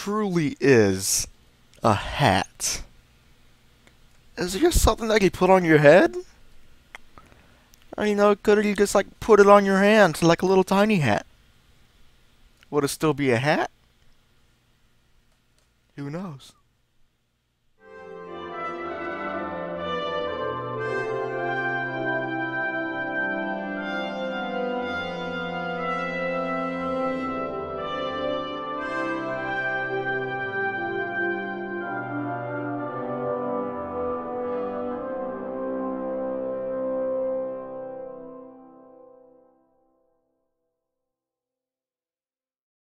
truly is a hat? Is it just something that you put on your head? Or, could you just like put it on your hand like a little tiny hat? Would it still be a hat? Who knows?